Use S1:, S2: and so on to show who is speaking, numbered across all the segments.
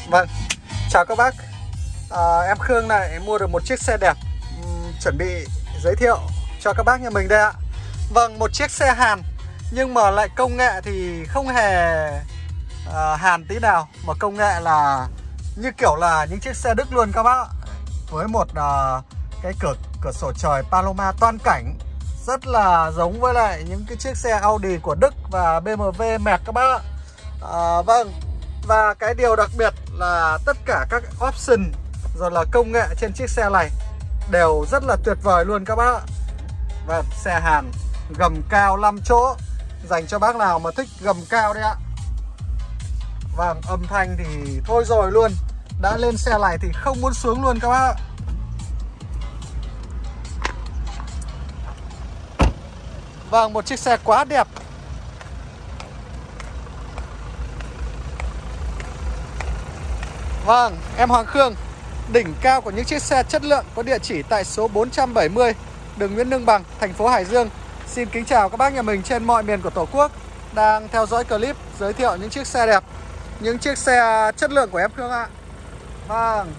S1: Vâng, chào các bác. Em Khương này mua được một chiếc xe đẹp, chuẩn bị giới thiệu cho các bác nhà mình đây ạ. Vâng, một chiếc xe Hàn nhưng mà lại công nghệ thì không hề Hàn tí nào, mà công nghệ là như kiểu là những chiếc xe Đức luôn các bác ạ. Với một cái cửa sổ trời Paloma toan cảnh, rất là giống với lại những cái chiếc xe Audi của Đức và BMW Merc các bác ạ. Vâng, và cái điều đặc biệt là tất cả các option rồi là công nghệ trên chiếc xe này đều rất là tuyệt vời luôn các bác ạ. Vâng, xe Hàn gầm cao 5 chỗ dành cho bác nào mà thích gầm cao đấy ạ. Vâng, âm thanh thì thôi rồi luôn. Đã lên xe này thì không muốn xuống luôn các bác ạ. Vâng, một chiếc xe quá đẹp. Vâng, em Hoàng Khương, đỉnh cao của những chiếc xe chất lượng, có địa chỉ tại số 470 đường Nguyễn Lương Bằng, thành phố Hải Dương. Xin kính chào các bác nhà mình trên mọi miền của Tổ quốc đang theo dõi clip giới thiệu những chiếc xe đẹp, những chiếc xe chất lượng của em Khương ạ. Vâng,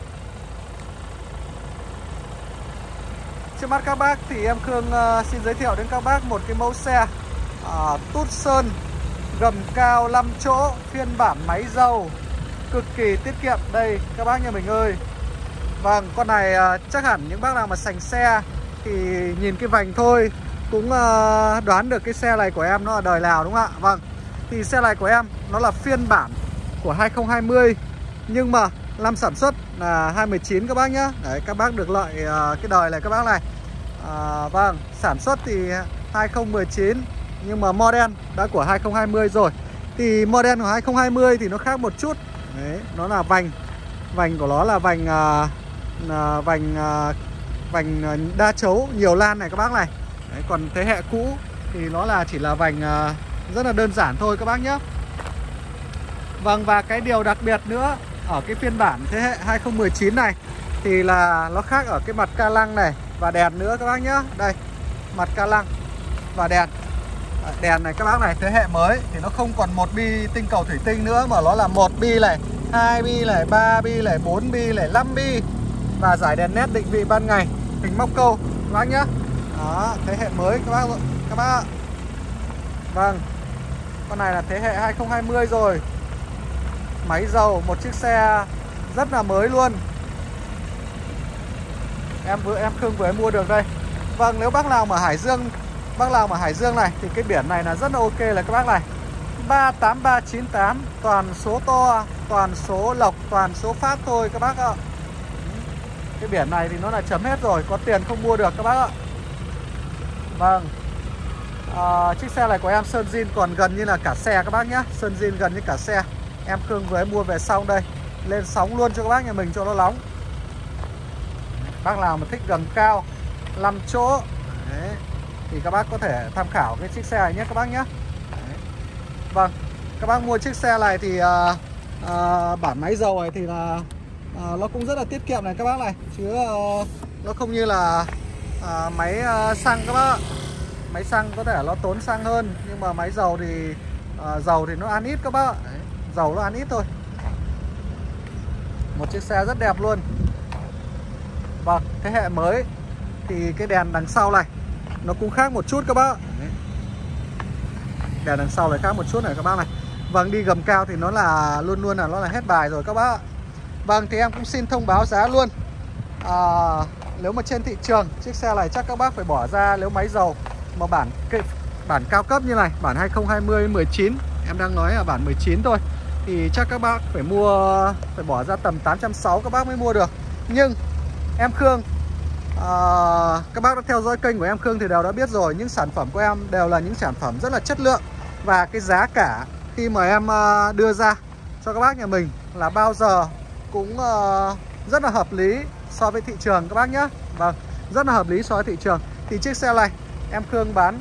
S1: trước mắt các bác thì em Khương xin giới thiệu đến các bác một cái mẫu xe Tucson gầm cao 5 chỗ, phiên bản máy dầu, cực kỳ tiết kiệm đây các bác nhà mình ơi. Vâng, con này chắc hẳn những bác nào mà sành xe thì nhìn cái vành thôi cũng đoán được cái xe này của em nó là đời nào, đúng không ạ? Vâng, thì xe này của em nó là phiên bản của 2020 nhưng mà năm sản xuất là 2019 các bác nhá. Đấy, các bác được lợi cái đời này các bác này. Vâng, sản xuất thì 2019 nhưng mà model đã của 2020 rồi. Thì model của 2020 thì nó khác một chút. Đấy, nó là vành của nó là vành đa chấu nhiều lan này các bác này. Đấy, còn thế hệ cũ thì nó là chỉ là vành rất là đơn giản thôi các bác nhé. Vâng, và cái điều đặc biệt nữa ở cái phiên bản thế hệ 2019 này thì là nó khác ở cái mặt ca lăng này và đèn nữa các bác nhé. Đây, mặt ca lăng và đèn. Đèn này các bác này, thế hệ mới thì nó không còn một bi tinh cầu thủy tinh nữa mà nó là một bi này, 2 bi này, 3 bi này, 4 bi này, 5 bi. Và giải đèn nét định vị ban ngày, hình móc câu các bác nhé. Đó, thế hệ mới các bác ạ. Vâng, con này là thế hệ 2020 rồi. Máy dầu, một chiếc xe rất là mới luôn. Em Khương vừa mua được đây. Vâng, nếu bác nào mà Hải Dương này thì cái biển này là rất là ok là các bác này. 38398, toàn số to, toàn số lộc, toàn số phát thôi các bác ạ. Cái biển này thì nó là chấm hết rồi, có tiền không mua được các bác ạ. Vâng, chiếc xe này của em sơn zin còn gần như là cả xe các bác nhé. Sơn zin gần như cả xe. Em Khương vừa mua về xong đây, lên sóng luôn cho các bác nhà mình cho nó nóng. Bác nào mà thích gầm cao 5 chỗ đấy, thì các bác có thể tham khảo cái chiếc xe này nhé các bác nhé. Đấy. Vâng, các bác mua chiếc xe này thì bản máy dầu này thì là nó cũng rất là tiết kiệm này các bác này. Chứ nó không như là máy xăng các bác. Máy xăng có thể nó tốn xăng hơn, nhưng mà máy dầu thì dầu thì nó ăn ít các bác. Đấy, dầu nó ăn ít thôi. Một chiếc xe rất đẹp luôn. Vâng, thế hệ mới thì cái đèn đằng sau này nó cũng khác một chút các bác. Đấy. Đèn đằng sau này khác một chút này các bác này. Vâng, đi gầm cao thì nó là luôn là nó là hết bài rồi các bác. Vâng, thì em cũng xin thông báo giá luôn. Nếu mà trên thị trường chiếc xe này chắc các bác phải bỏ ra, nếu máy dầu mà bản cao cấp như này, bản 2020 19, em đang nói là bản 19 thôi, thì chắc các bác phải bỏ ra tầm 860 các bác mới mua được. Nhưng em Khương, các bác đã theo dõi kênh của em Khương thì đều đã biết rồi, những sản phẩm của em đều là những sản phẩm rất là chất lượng. Và cái giá cả khi mà em đưa ra cho các bác nhà mình là bao giờ cũng rất là hợp lý so với thị trường các bác nhé. Vâng, rất là hợp lý so với thị trường. Thì chiếc xe này em Khương bán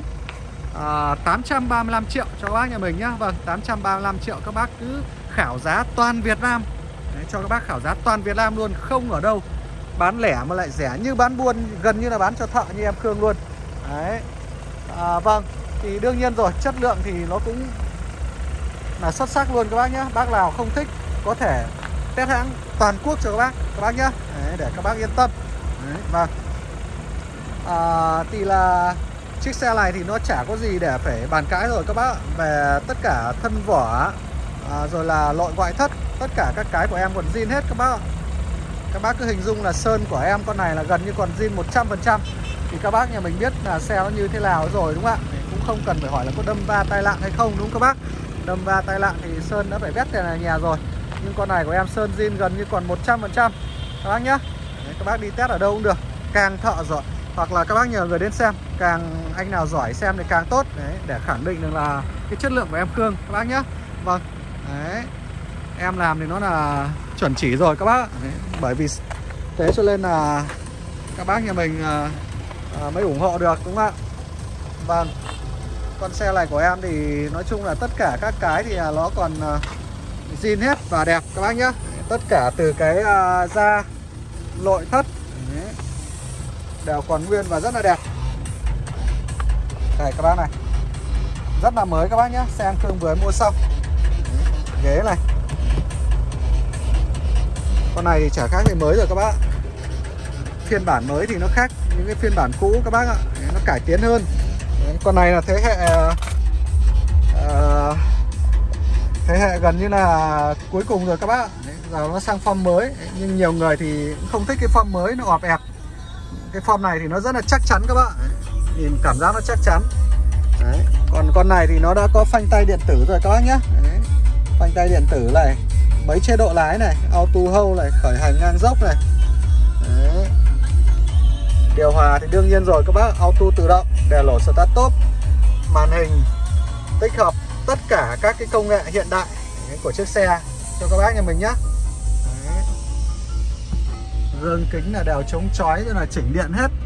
S1: 835 triệu cho các bác nhà mình nhé. Vâng, 835 triệu các bác cứ khảo giá toàn Việt Nam. Đấy, cho các bác khảo giá toàn Việt Nam luôn, không ở đâu bán lẻ mà lại rẻ như bán buôn, gần như là bán cho thợ như em Khương luôn. Đấy. Vâng, thì đương nhiên rồi, chất lượng thì nó cũng là xuất sắc luôn các bác nhé. Bác nào không thích có thể test hãng toàn quốc cho các bác nhé. Đấy, để các bác yên tâm. Đấy, vâng. Thì là chiếc xe này thì nó chả có gì để phải bàn cãi rồi các bác. Về tất cả thân vỏ, rồi là nội ngoại thất, tất cả các cái của em còn zin hết các bác. Các bác cứ hình dung là sơn của em con này là gần như còn zin 100%. Thì các bác nhà mình biết là xe nó như thế nào rồi đúng không ạ? Cũng không cần phải hỏi là có đâm va tai nạn hay không đúng không các bác? Đâm va tai nạn thì sơn đã phải vét tiền này nhà rồi. Nhưng con này của em sơn zin gần như còn 100% các bác nhé. Đấy, các bác đi test ở đâu cũng được. Càng thợ giỏi hoặc là các bác nhờ người đến xem, càng anh nào giỏi xem thì càng tốt. Đấy, để khẳng định được là cái chất lượng của em Khương các bác nhé. Vâng. Đấy, em làm thì nó là chuẩn chỉ rồi các bác. Đấy, bởi vì thế cho nên là các bác nhà mình mới ủng hộ được đúng không ạ? Vâng. Con xe này của em thì nói chung là tất cả các cái thì nó còn zin hết và đẹp các bác nhé. Tất cả từ cái da, nội thất đều còn nguyên và rất là đẹp. Đây các bác này, rất là mới các bác nhé. Xe anh Khương vừa mua xong. Ghế này, con này thì chả khác gì mới rồi các bác. Phiên bản mới thì nó khác những cái phiên bản cũ các bác ạ. Nó cải tiến hơn. Đấy, con này là thế hệ gần như là cuối cùng rồi các bác. Đấy, giờ nó sang form mới. Đấy, nhưng nhiều người thì cũng không thích cái form mới, nó ọp ẹp. Cái form này thì nó rất là chắc chắn các bác. Đấy, nhìn cảm giác nó chắc chắn. Đấy, còn con này thì nó đã có phanh tay điện tử rồi các bác nhé. Đấy, phanh tay điện tử này, mấy chế độ lái này, auto hold này, khởi hành ngang dốc này. Đấy, điều hòa thì đương nhiên rồi các bác, auto tự động, đèn lổ start top, màn hình tích hợp tất cả các cái công nghệ hiện đại của chiếc xe cho các bác nhà mình nhé. Gương kính là đều chống chói rồi là chỉnh điện hết.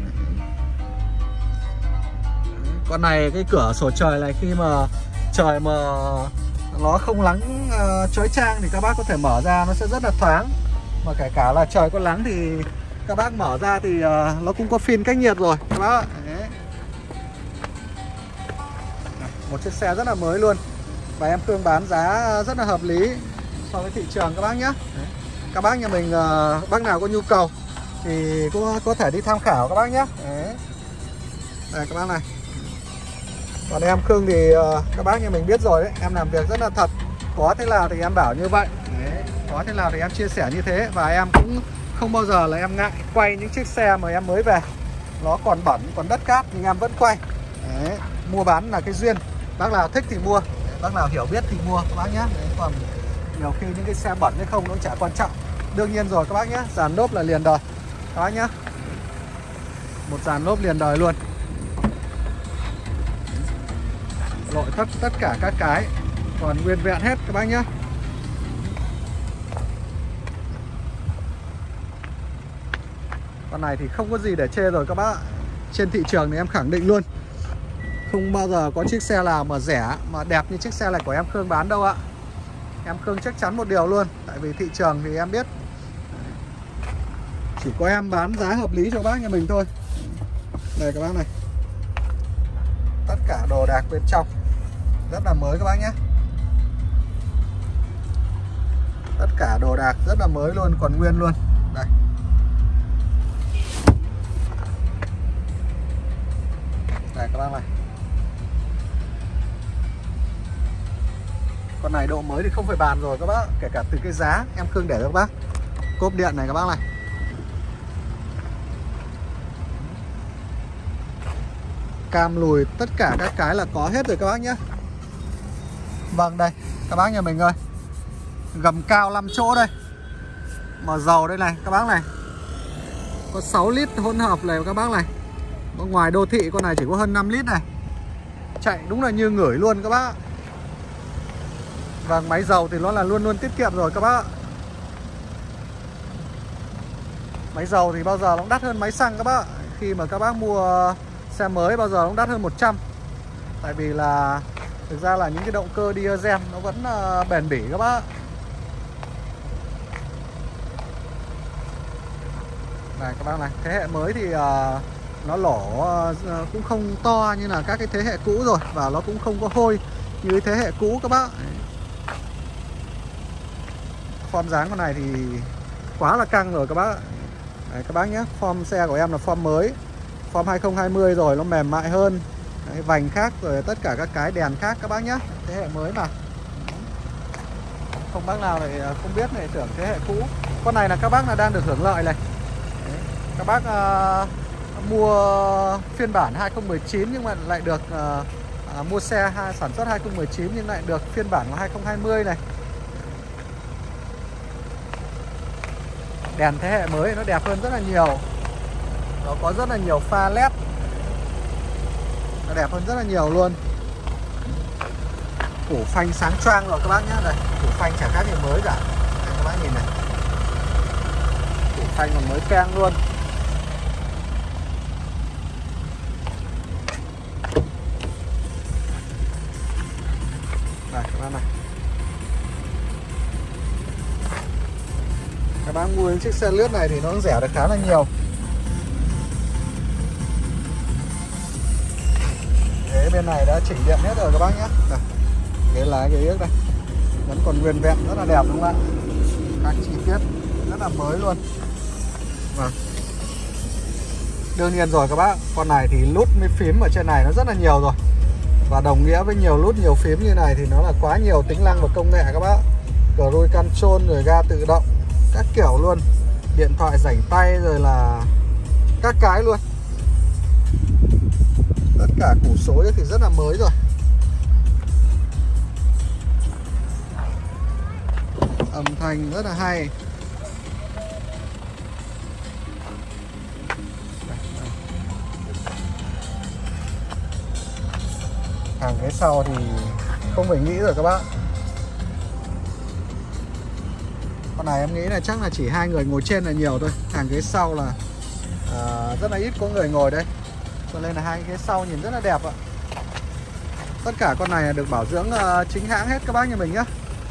S1: Con này cái cửa sổ trời này khi mà trời mà nó không nắng chói chang thì các bác có thể mở ra, nó sẽ rất là thoáng. Mà kể cả là trời có nắng thì các bác mở ra thì nó cũng có phên cách nhiệt rồi các bác. Đấy. Một chiếc xe rất là mới luôn. Và em Khương bán giá rất là hợp lý so với thị trường các bác nhé. Đấy. Các bác nhà mình bác nào có nhu cầu thì cũng có thể đi tham khảo các bác nhé. Đấy. Đây các bác này. Còn em Khương thì các bác nhà mình biết rồi đấy, em làm việc rất là thật. Có thế nào thì em bảo như vậy. Đấy. Có thế nào thì em chia sẻ như thế. Và em cũng không bao giờ là em ngại quay những chiếc xe mà em mới về. Nó còn bẩn, còn đất cát nhưng em vẫn quay. Đấy. Mua bán là cái duyên. Bác nào thích thì mua, bác nào hiểu biết thì mua các bác nhé. Đấy. Còn nhiều khi những cái xe bẩn hay không nó chả quan trọng. Đương nhiên rồi các bác nhé. Dàn lốp là liền đời các bác nhé. Một dàn lốp liền đời luôn. Nội thất tất cả các cái còn nguyên vẹn hết các bác nhé. Con này thì không có gì để chê rồi các bác. Trên thị trường thì em khẳng định luôn, không bao giờ có chiếc xe nào mà rẻ mà đẹp như chiếc xe này của em Khương bán đâu ạ. Em Khương chắc chắn một điều luôn. Tại vì thị trường thì em biết chỉ có em bán giá hợp lý cho bác nhà mình thôi. Đây các bác này, tất cả đồ đạc bên trong rất là mới các bác nhé. Tất cả đồ đạc rất là mới luôn, còn nguyên luôn. Đây. Đây các bác này. Con này độ mới thì không phải bàn rồi các bác. Kể cả từ cái giá em Khương để cho các bác. Cốp điện này các bác này. Cam lùi tất cả các cái là có hết rồi các bác nhé. Vâng đây các bác nhà mình ơi, gầm cao 5 chỗ đây. Mở dầu đây này các bác này. Có 6 lít hỗn hợp này các bác này. Ngoài đô thị con này chỉ có hơn 5 lít này. Chạy đúng là như ngửi luôn các bác. Vâng, máy dầu thì nó là luôn luôn tiết kiệm rồi các bác. Máy dầu thì bao giờ nó cũng đắt hơn máy xăng các bác. Khi mà các bác mua xe mới bao giờ nó cũng đắt hơn 100. Tại vì là thực ra là những cái động cơ diesel nó vẫn bền bỉ các bác. Này các bác này, thế hệ mới thì nó lỗ cũng không to như là các cái thế hệ cũ rồi. Và nó cũng không có hôi như thế hệ cũ các bác. Form dáng con này thì quá là căng rồi các bác ạ. Đấy, các bác nhé, form xe của em là form mới, form 2020 rồi, nó mềm mại hơn. Đấy, vành khác rồi tất cả các cái đèn khác các bác nhé, thế hệ mới mà. Không bác nào lại không biết này tưởng thế hệ cũ. Con này là các bác là đang được hưởng lợi này. Đấy, các bác mua phiên bản 2019 nhưng mà lại được mua xe sản xuất 2019 nhưng lại được phiên bản của 2020 này. Đèn thế hệ mới nó đẹp hơn rất là nhiều. Nó có rất là nhiều pha led, nó đẹp hơn rất là nhiều luôn. Củ phanh sáng choang rồi các bác nhé. Đây, củ phanh chả khác gì mới cả. Đây, các bác nhìn này, củ phanh còn mới keng luôn. Đây các bác này, các bác mua những chiếc xe lướt này thì nó cũng rẻ được khá là nhiều. Ghế bên này đã chỉnh điện hết rồi các bác nhé. Đây, ghế lái, ghế yếc đây vẫn còn nguyên vẹn, rất là đẹp đúng không ạ? Các chi tiết rất là mới luôn. Vâng, đương nhiên rồi các bác, con này thì nút với phím ở trên này nó rất là nhiều rồi. Và đồng nghĩa với nhiều nút nhiều phím như này thì nó là quá nhiều tính năng và công nghệ các bác. Cruise control rồi ga tự động các kiểu luôn, điện thoại rảnh tay rồi là các cái luôn. Tất cả củ số thì rất là mới rồi. Âm thanh rất là hay. Hàng ghế sau thì không phải nghĩ rồi các bác. Con này em nghĩ là chắc là chỉ 2 người ngồi trên là nhiều thôi. Hàng ghế sau là rất là ít có người ngồi đây, cho nên là hai ghế sau nhìn rất là đẹp ạ. Tất cả con này được bảo dưỡng chính hãng hết các bác nhà mình nhá.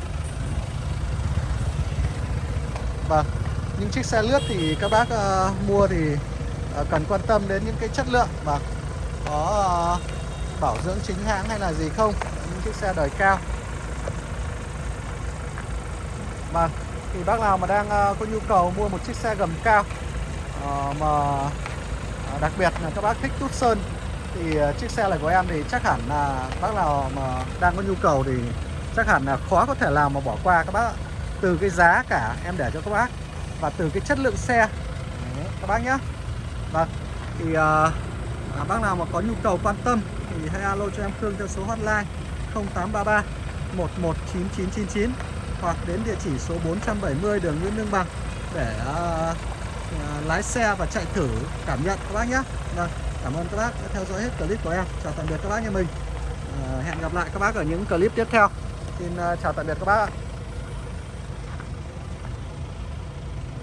S1: Vâng, những chiếc xe lướt thì các bác mua thì cần quan tâm đến những cái chất lượng và có bảo dưỡng chính hãng hay là gì không, những chiếc xe đời cao. Vâng, thì bác nào mà đang có nhu cầu mua một chiếc xe gầm cao mà đặc biệt là các bác thích Tucson thì chiếc xe này của em thì chắc hẳn là bác nào mà đang có nhu cầu thì chắc hẳn là khó có thể nào mà bỏ qua các bác. Từ cái giá cả em để cho các bác và từ cái chất lượng xe. Đấy, các bác nhé. Vâng, thì bác nào mà có nhu cầu quan tâm thì hãy alo cho em Khương theo số hotline 0833 119999 hoặc đến địa chỉ số 470 đường Nguyễn Lương Bằng để lái xe và chạy thử cảm nhận các bác nhé. Vâng, cảm ơn các bác đã theo dõi hết clip của em. Chào tạm biệt các bác nhà mình. Hẹn gặp lại các bác ở những clip tiếp theo. Xin chào tạm biệt các bác ạ.